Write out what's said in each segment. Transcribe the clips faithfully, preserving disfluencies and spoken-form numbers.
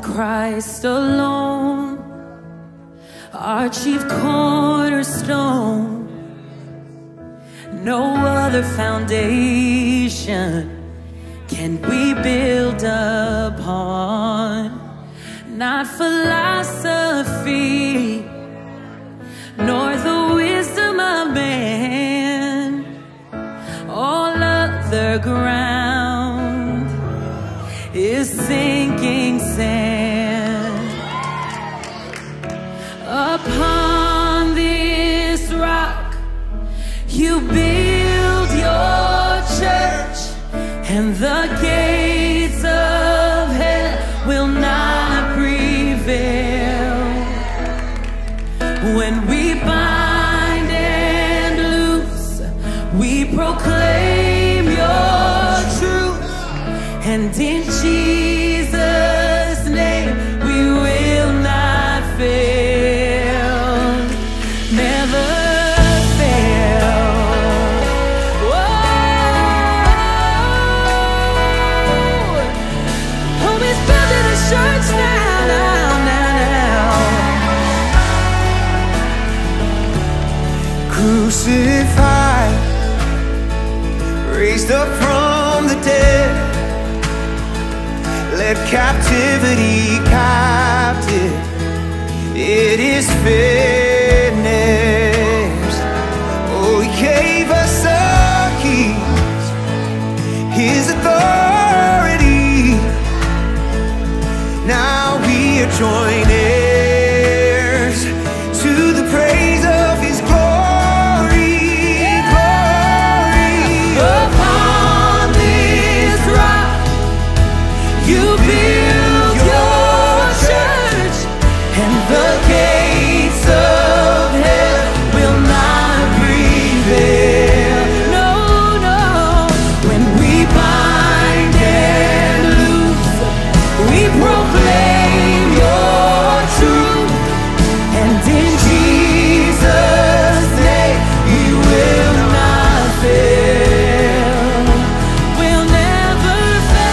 Christ alone, our chief cornerstone. No other foundation can we build upon. Not philosophy, nor the wisdom of man. All other ground is sinking sand. Upon this rock you build your church, and the gates of hell will not prevail. When we bind and loose, we proclaim your truth, and in Jesus' name we will not fail, never fail. Whoa. Oh, he's building a church now, now, now, now. Crucified, raised up from the dead, led captivity captive. It is finished. Oh, he gave us the keys, his authority. Now we are joint heirs to the praise of his glory, glory. Upon this rock you build your church, and the gates of hell will not prevail. No, no. When we bind and loose, we proclaim your truth, and in Jesus' name we will not fail. We'll never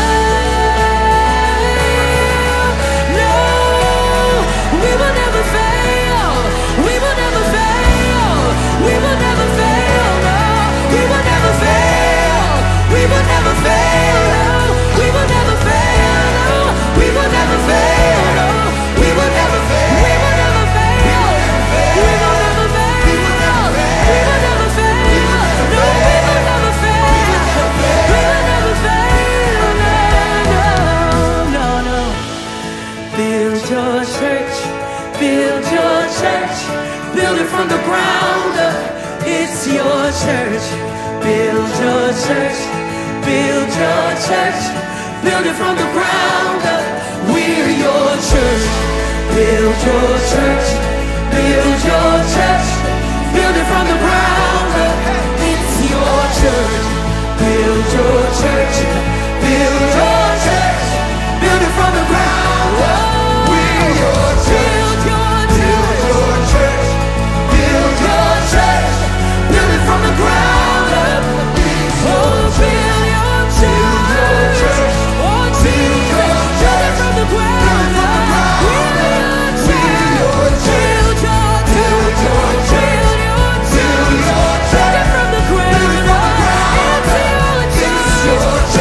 fail. No, we will never fail. We will never fail. We will never fail. No, we will never fail. We will never fail. No, we will never fail. No, we will never fail. No, we will never fail. We will never fail. We will never fail. We will never fail. No, we will never fail. We will never fail. No, no, no, no. Build your church. Build your church. Build it from the ground up. It's your church. Build your church. Build your church. Build it from the ground up. We're your church. Build your church. Build your church. Build it from the ground up. It's your church. Build your church. Build your church. Build it from the ground up. We're your church. Build your church. Build your church. Build it from the ground up. Oh, build your church. Oh, Jesus. Build it from the ground up. We're your church. Build your church. Build your church. Build it from the ground up. It's your church.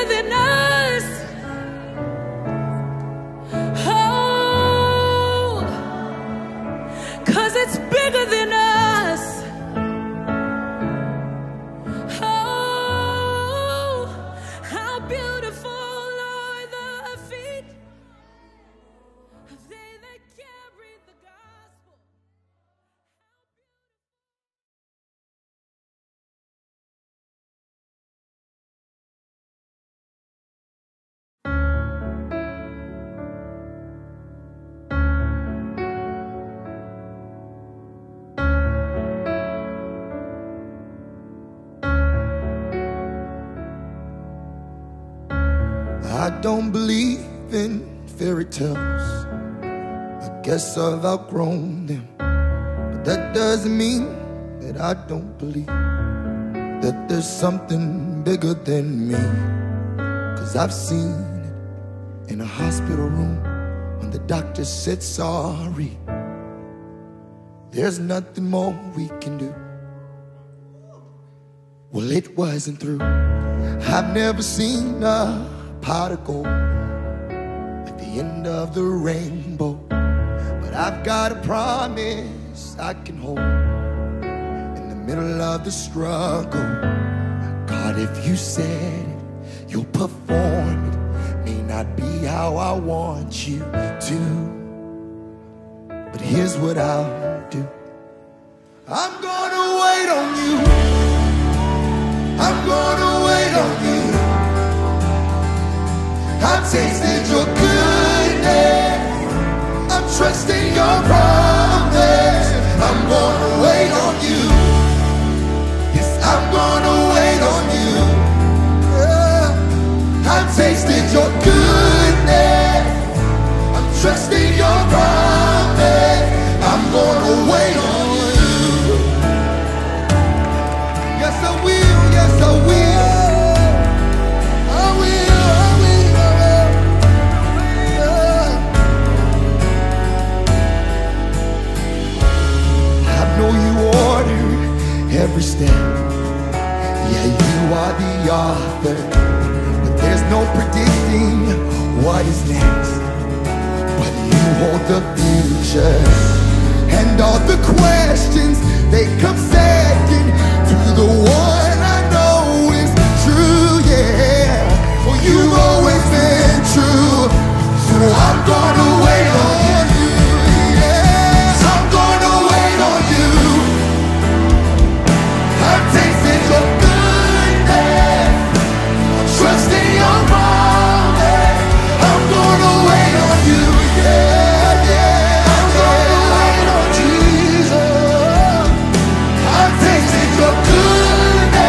bigger than us. Oh, 'cause it's bigger than us. Oh, how beautiful are the feet of they that carry the gospel. I don't believe in fairy tales. I guess I've outgrown them. But that doesn't mean that I don't believe that there's something bigger than me. 'Cause I've seen it in a hospital room when the doctor said sorry. There's nothing more we can do. Well, it wasn't through. I've never seen a pot of gold at the end of the rainbow, but I've got a promise I can hold in the middle of the struggle. God, if you said it, you'll perform it. May not be how I want you to, but here's what I'll do. I'm gonna wait on you. I'm gonna wait on you. I've tasted your goodness. I'm trusting your promise. I'm gonna wait on you. Yes, I'm gonna wait on you. Yeah. I've tasted your goodness. I'm trusting your promise. I'm gonna wait on you. Yes, I will. Yes, I will. I will. Every step, yeah, you are the author, but there's no predicting what is next. But you hold the future, and all the questions, they come second to the one I know is true, yeah. Well, you've always been true, so I'm gonna wait on you, yeah. I'm gonna wait on you. I've tasted your goodness. I'm trusting your promise. I'm gonna wait on you, yeah, yeah. I'm gonna wait on Jesus. I've tasted your goodness.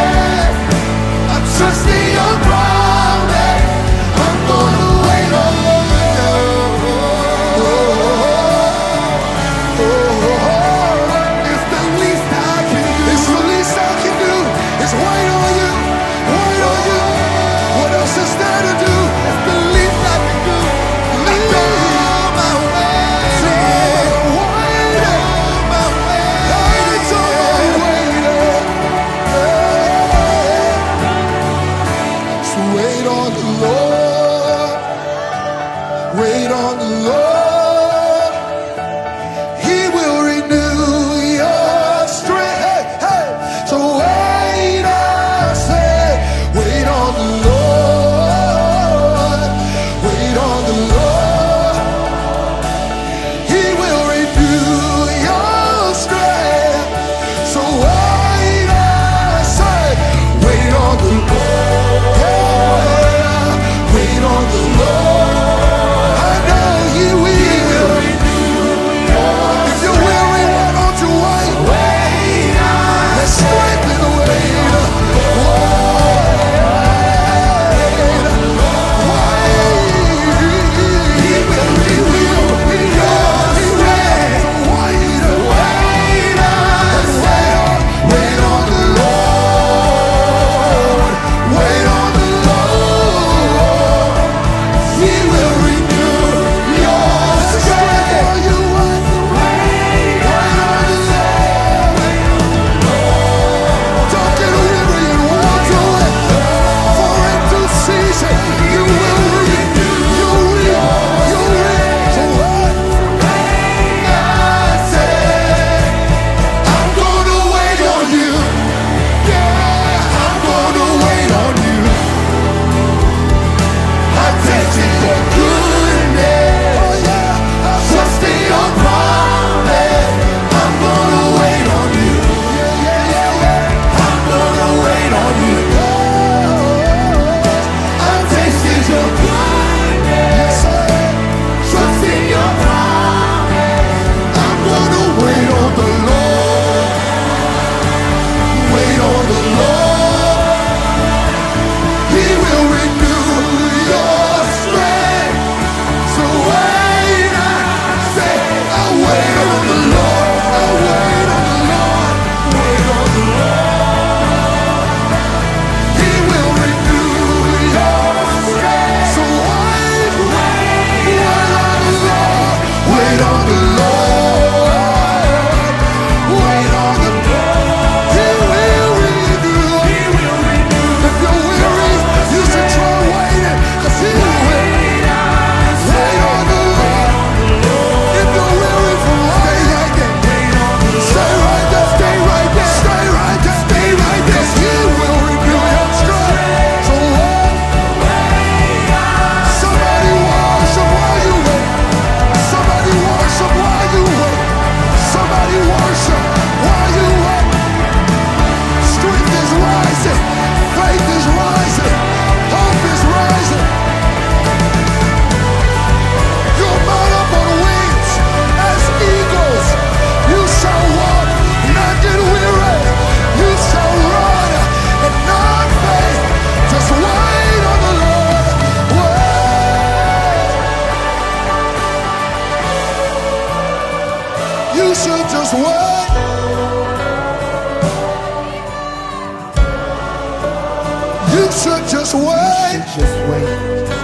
You should just wait. Just wait.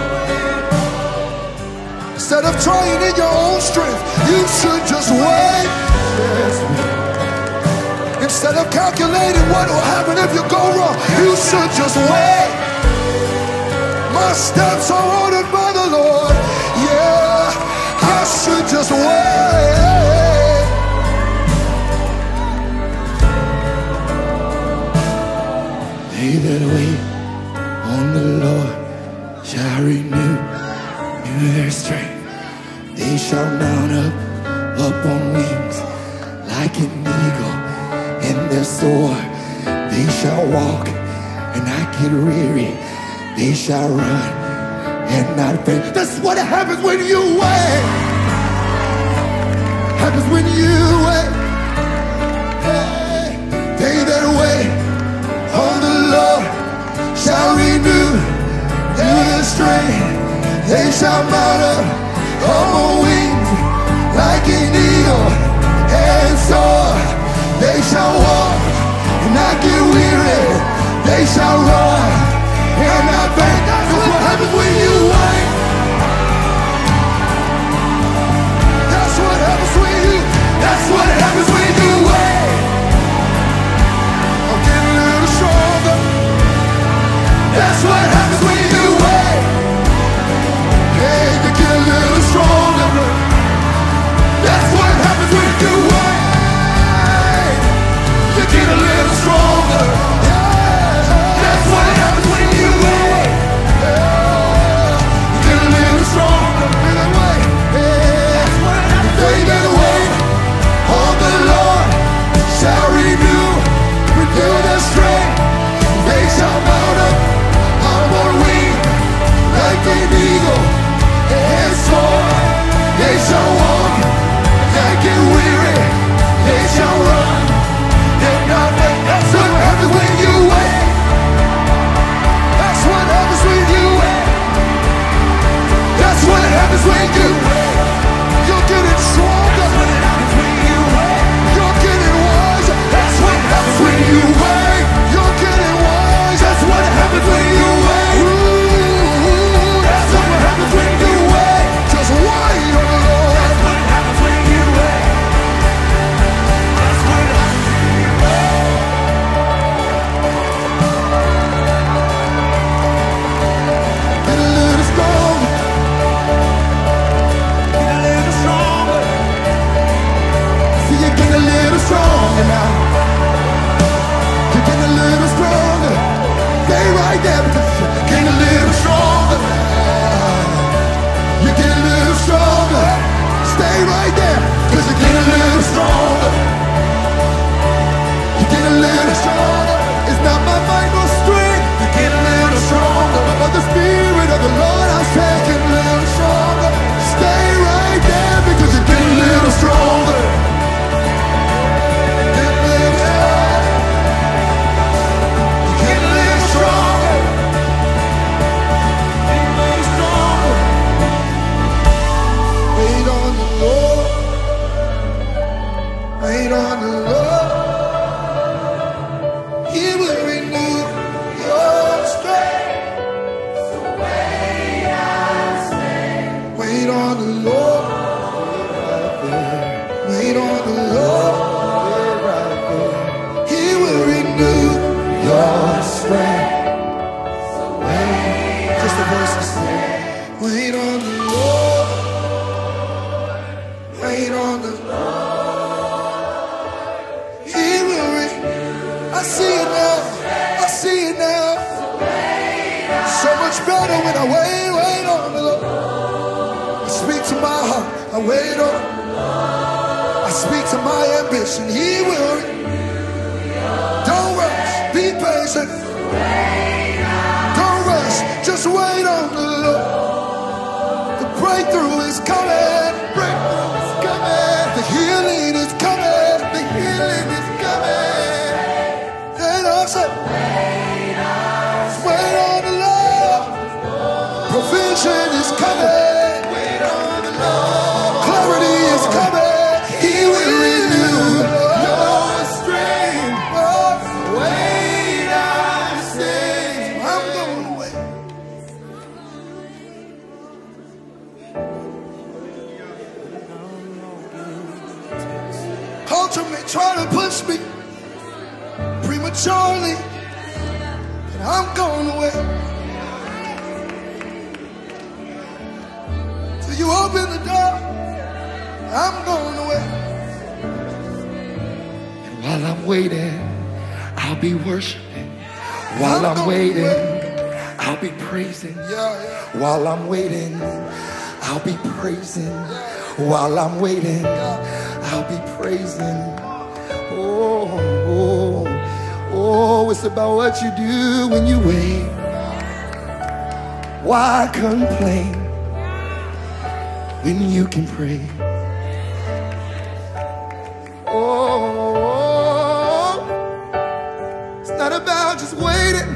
Instead of trying in your own strength, you should just wait. Instead of calculating what will happen if you go wrong, you should just wait. My steps are ordered by the Lord. Yeah, I should just wait. They that wait on the Lord shall renew, renew their strength. They shall mount up, up on wings like an eagle. In their soar, they shall walk and not get weary. They shall run and not faint. That's what happens when you wait. Happens when you wait. Hey, they that wait on the Lord shall renew their strength. They shall mount up on wings like an eagle and soar. They shall walk and not get weary. They shall run and not faint. That's what happens when you wait. That's what happens when you. That's what happens when you wait. I'm getting a little stronger. That's what happens when you wait. Hey, you get a little stronger. That's what happens when you wait. You get a little stronger. Yeah. That's what happens when you wait. Yeah. You get a little stronger. Wait. Yeah. That's what happens when you wait. On the Lord shall renew, renew their strength. They shall mount up on wings like an eagle and soar. They shall walk and get weary. They shall run. That's what happens when you wait. That's what happens when you wait. That's what happens when you wait. You're getting stronger. That's what happens when you wait. You're getting wiser. That's what happens when you wait. You're getting wise. That's what happens when you wait. Ooh, that's what happens when you wait. Just wait on the Lord. That's what happens when you wait. That's what happens when you wait. Get a little stronger. Get a little stronger. See you get a little stronger now. You're getting a little stronger. Stay right there because you're getting a little stronger. You get a little stronger. Stay right there because you're getting a little stronger. You get a little stronger. It's not my might nor strength. You get a little stronger. But the Spirit of the Lord, I say, get a little stronger. Stay right there because you get a little stronger. Get a little stronger. You get a little stronger. Get a little stronger. Wait on the Lord. Wait on the Lord. He will renew your strength. So wait, I say. Wait on the Lord. Wait on the Lord. He will renew your strength. So wait. Just the voices. Wait on the Lord. Wait on the Lord. He will renew. I see it now. I see it now. So much better when I wait, wait on the Lord. I speak to my heart. I wait on. I speak to my ambition. He will. Don't rush. Be patient. Don't rush. Just wait on the Lord. The breakthrough is coming. Breakthrough is coming. The healing is coming. The healing is coming. And I said, wait on the Lord. Provision is coming. Wait on the Lord. Clarity is coming. He will renew your trying to push me prematurely, but I'm going away. Till you open the door, I'm going away. And while I'm waiting, I'll be worshiping. While I'm waiting, I'll be praising. While I'm waiting, I'll be praising. While I'm waiting, I'll be praising. Oh, oh, oh, it's about what you do when you wait. Why complain when you can pray? Oh, it's not about just waiting.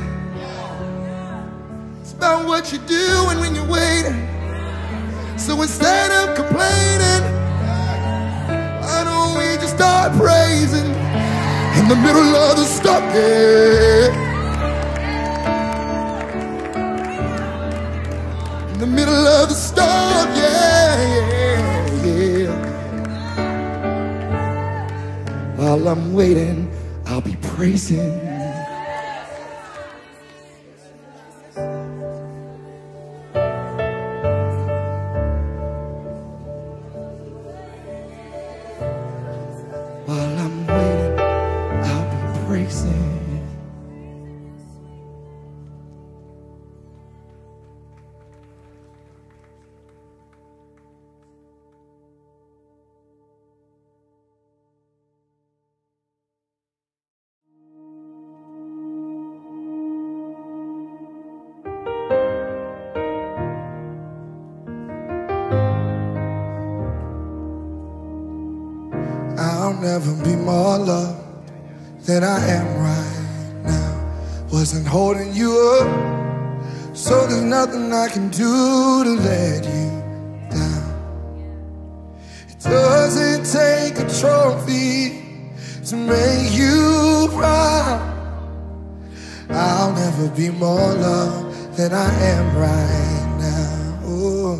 It's about what you're doing when you're waiting. So instead of complaining, why don't we just start praising in the middle of the storm? Yeah. In the middle of the storm, yeah, yeah, yeah. While I'm waiting, I'll be praising. While I'm waiting, I'll be praising. I'll never be more loved than I am right now. Wasn't holding you up, so there's nothing I can do to let you down. It doesn't take a trophy to make you proud. I'll never be more loved than I am right now. Ooh.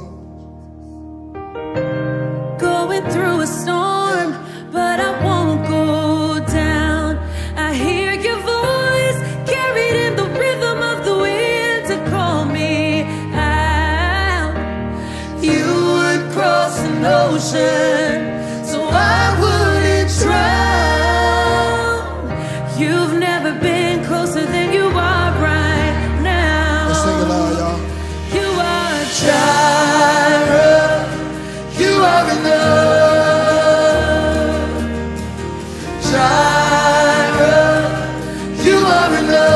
Going through a storm, but I won't go down. I hear your voice carried in the rhythm of the wind to call me out. You would cross an ocean so I wouldn't drown. You've never been closer than you are right now. Let's sing it loud, y'all. You are Jireh. You are enough. Jireh, you are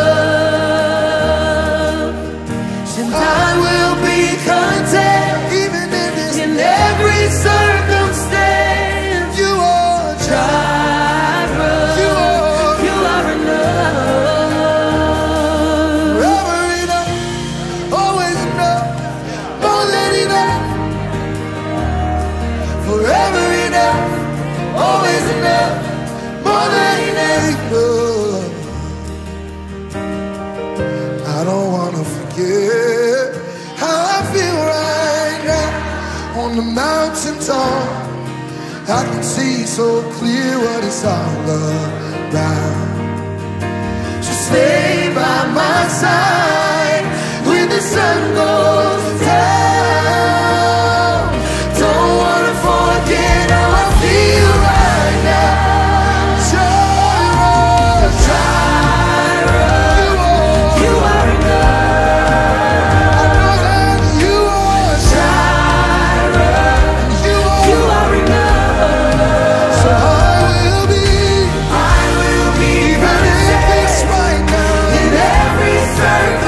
enough, and I will be content even in, this in every circumstance. You are Jireh, you are, you are enough. Forever enough, always enough, more than enough. Forever enough, always enough. More than enough. I don't wanna forget how I feel right now on the mountain top. I can see so clear what it's all about. So stay by my side when the sun goes down. Don't wanna forget how I feel right now. Circumstance.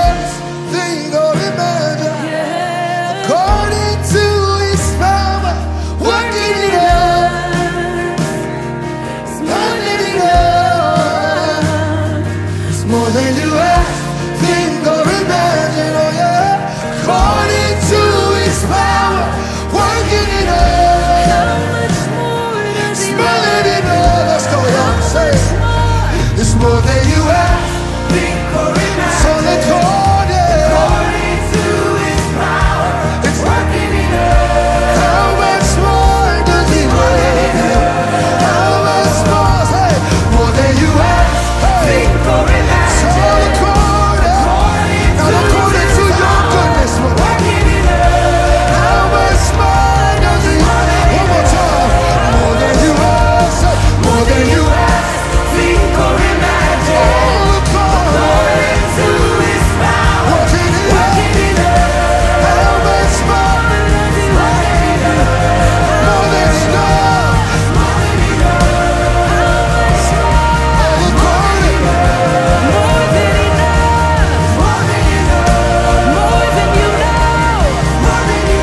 ask, think, or imagine, Yeah. according to His power, working it out. It's more than Working it enough. out. It's more than you ask, think, or imagine. Oh yeah, according to His power, working it out. How much more does He More want? than enough. Let's go, y'all. Say it. It's more than you ask, Think or imagine. so let's go, yeah. According to His power, It's working it out. how much more does He want? How much more? Say, more than you ask. Hey. Think or So imagine. according, According not to according to His your power, goodness, but working it out. how much more does He? One more time. More than you ask. Say, more than you ask. Think or imagine. All according, According to His power, working it out. working it out. How much more? Does He want it out? More than enough. More than enough. How much more? All according. More than enough. More than enough. More than you know. More than you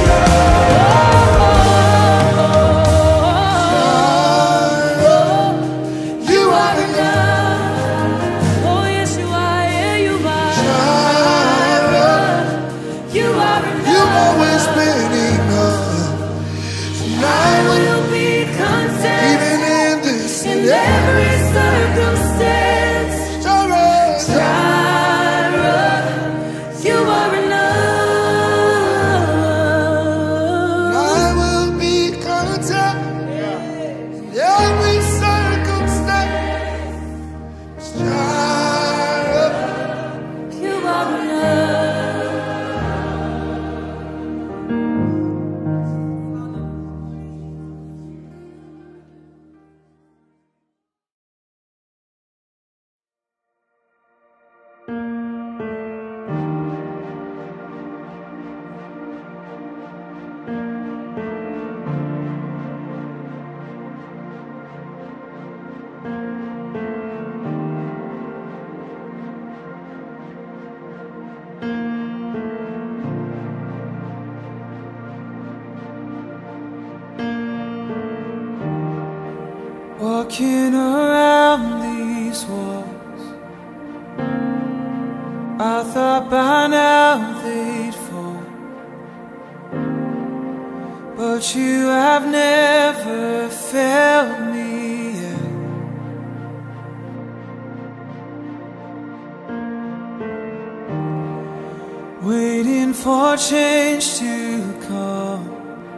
know. You are enough. Enough. Oh yes, you are. Yeah, you are. Jireh. You are enough. You've always been enough. And I I will, will be content even in this in and every every circumstance. Jireh. Jireh, you are enough. I will be content in every circumstance. Jireh. You are enough. Walking around these walls, I thought by now they'd fall, but you have never failed me yet. Waiting for change to come,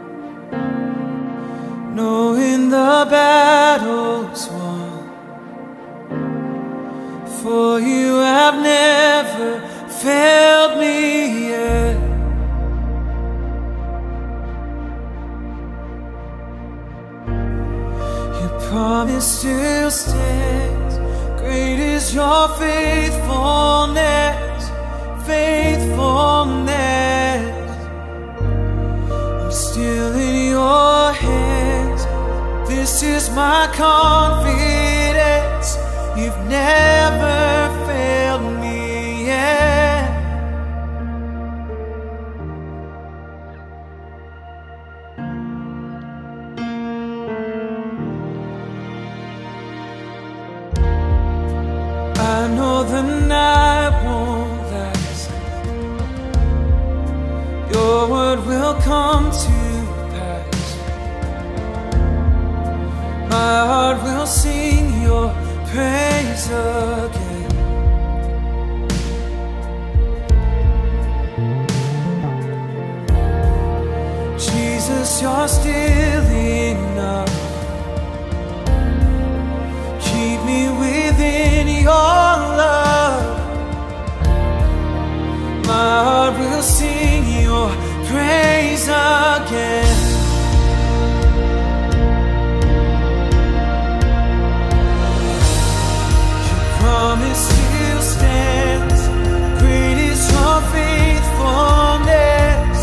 knowing the battle's won, for you have never failed me yet. Your promise still stands, great is your faithfulness, faithfulness. I'm still in your hands. This is my confidence. You've never failed me yet. I know the night won't last. Your word will come to pass. My heart will sing your praise again. Jesus, you're still enough. Keep me within your love. My heart will sing your praise again. Your promise still stands. Great is your faithfulness,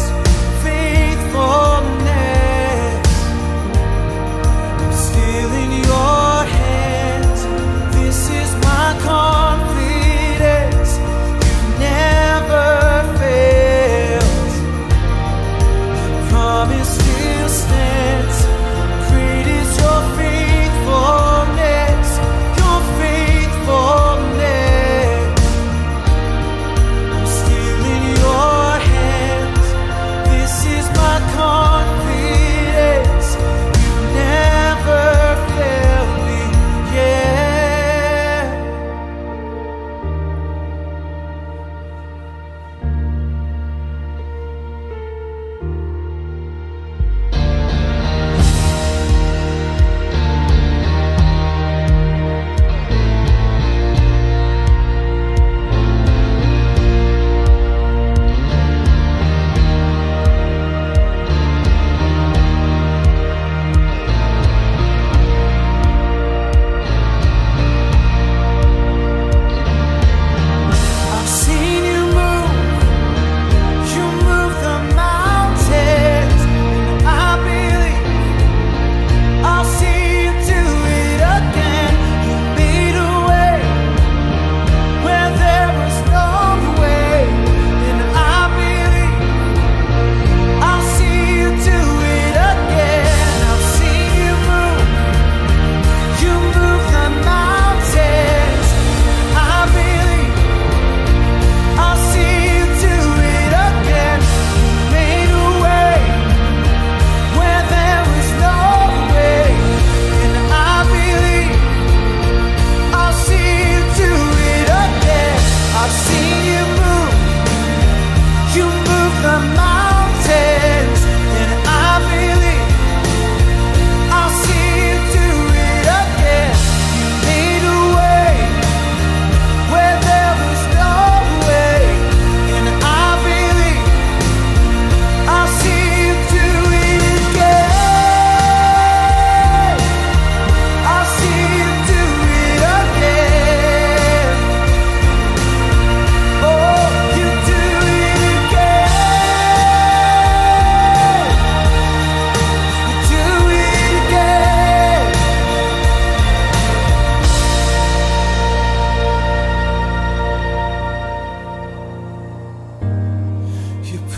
faithfulness. I'm still in your hands. This is my confidence. You've never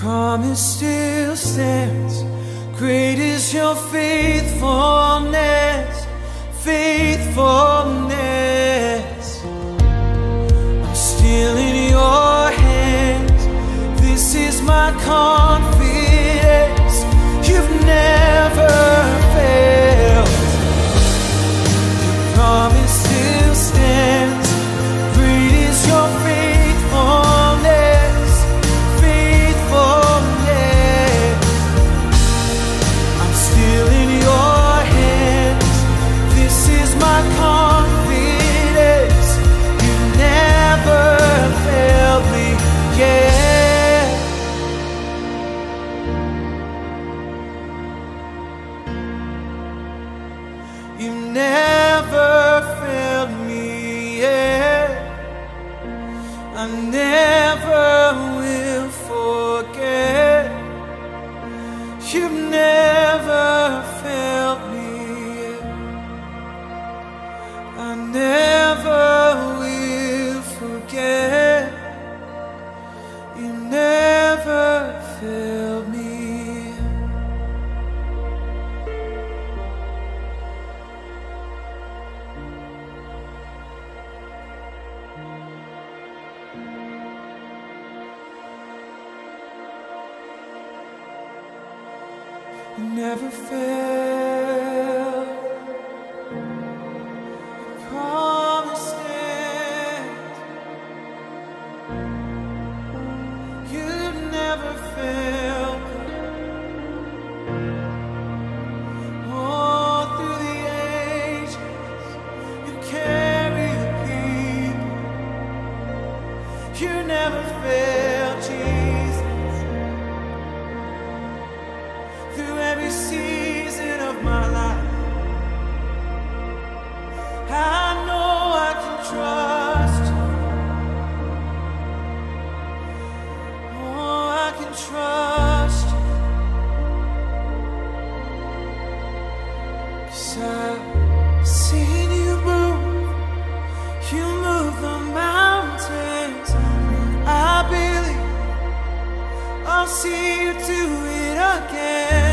promise still stands. Great is your faithfulness, faithfulness. I'm still in your hands. This is my confidence. You've never failed. Your promise still stands. Great is your faithfulness, faithfulness. I'm still in your hands. This is my confidence. You've never failed me yet. You've never failed me yet. I never will forget. You've never failed me yet. I never will forget. You never failed me. You never fail. Promise stands. You've never failed. All through the ages, you carry the people. You never failed, Jesus. Through every season of my life, I know I can trust you. Oh, I can trust you. 'Cause I've seen you move. You move the mountains. I believe I'll see you do it again.